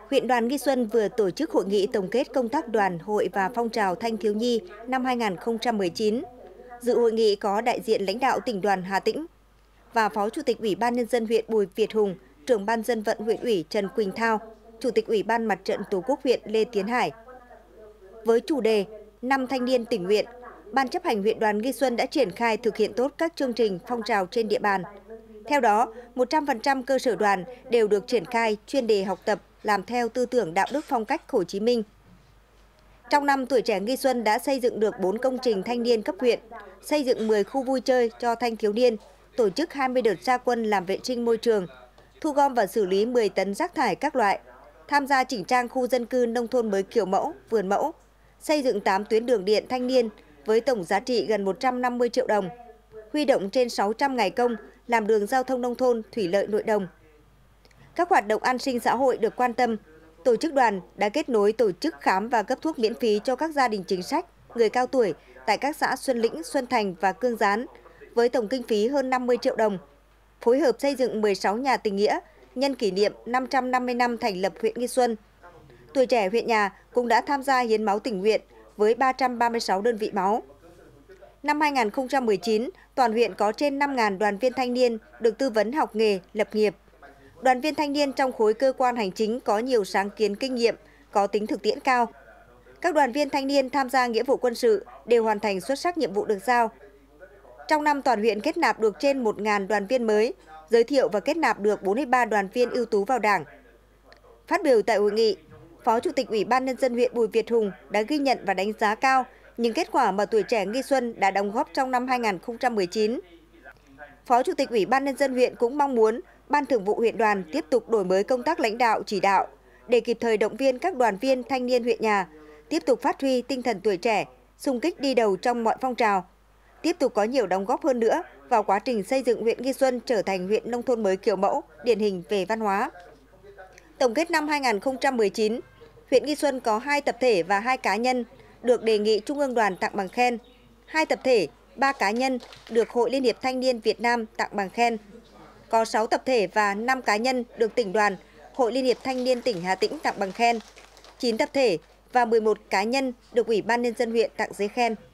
huyện đoàn Nghi Xuân vừa tổ chức hội nghị tổng kết công tác đoàn, hội và phong trào thanh thiếu nhi năm 2019. Dự hội nghị có đại diện lãnh đạo tỉnh đoàn Hà Tĩnh và Phó Chủ tịch Ủy ban Nhân dân huyện Bùi Việt Hùng, trưởng ban dân vận huyện ủy Trần Quỳnh Thao, Chủ tịch Ủy ban Mặt trận Tổ quốc huyện Lê Tiến Hải. Với chủ đề Năm thanh niên tình nguyện, Ban chấp hành huyện đoàn Nghi Xuân đã triển khai thực hiện tốt các chương trình phong trào trên địa bàn. Theo đó, 100% cơ sở đoàn đều được triển khai chuyên đề học tập làm theo tư tưởng đạo đức phong cách Hồ Chí Minh. Trong năm, tuổi trẻ Nghi Xuân đã xây dựng được 4 công trình thanh niên cấp huyện, xây dựng 10 khu vui chơi cho thanh thiếu niên, tổ chức 20 đợt ra quân làm vệ sinh môi trường, thu gom và xử lý 10 tấn rác thải các loại, tham gia chỉnh trang khu dân cư nông thôn mới kiểu mẫu, vườn mẫu, xây dựng 8 tuyến đường điện thanh niên với tổng giá trị gần 150 triệu đồng, huy động trên 600 ngày công làm đường giao thông nông thôn, thủy lợi nội đồng. Các hoạt động an sinh xã hội được quan tâm, tổ chức đoàn đã kết nối tổ chức khám và cấp thuốc miễn phí cho các gia đình chính sách, người cao tuổi tại các xã Xuân Lĩnh, Xuân Thành và Cương Gián với tổng kinh phí hơn 50 triệu đồng, phối hợp xây dựng 16 nhà tình nghĩa nhân kỷ niệm 550 năm thành lập huyện Nghi Xuân. Tuổi trẻ huyện nhà cũng đã tham gia hiến máu tình nguyện với 336 đơn vị máu. Năm 2019, toàn huyện có trên 5.000 đoàn viên thanh niên được tư vấn học nghề, lập nghiệp. Đoàn viên thanh niên trong khối cơ quan hành chính có nhiều sáng kiến kinh nghiệm, có tính thực tiễn cao. Các đoàn viên thanh niên tham gia nghĩa vụ quân sự đều hoàn thành xuất sắc nhiệm vụ được giao. Trong năm, toàn huyện kết nạp được trên 1.000 đoàn viên mới, giới thiệu và kết nạp được 43 đoàn viên ưu tú vào Đảng. Phát biểu tại hội nghị, Phó Chủ tịch Ủy ban Nhân dân huyện Bùi Việt Hùng đã ghi nhận và đánh giá cao những kết quả mà tuổi trẻ Nghi Xuân đã đóng góp trong năm 2019. Phó Chủ tịch Ủy ban Nhân dân huyện cũng mong muốn Ban Thường vụ huyện đoàn tiếp tục đổi mới công tác lãnh đạo chỉ đạo để kịp thời động viên các đoàn viên thanh niên huyện nhà, tiếp tục phát huy tinh thần tuổi trẻ, xung kích đi đầu trong mọi phong trào, tiếp tục có nhiều đóng góp hơn nữa vào quá trình xây dựng huyện Nghi Xuân trở thành huyện nông thôn mới kiểu mẫu, điển hình về văn hóa. Tổng kết năm 2019, huyện Nghi Xuân có 2 tập thể và 2 cá nhân được đề nghị Trung ương Đoàn tặng bằng khen, 2 tập thể, 3 cá nhân được Hội Liên hiệp Thanh niên Việt Nam tặng bằng khen. Có 6 tập thể và 5 cá nhân được tỉnh đoàn, Hội Liên hiệp Thanh niên tỉnh Hà Tĩnh tặng bằng khen, 9 tập thể và 11 cá nhân được Ủy ban Nhân dân huyện tặng giấy khen.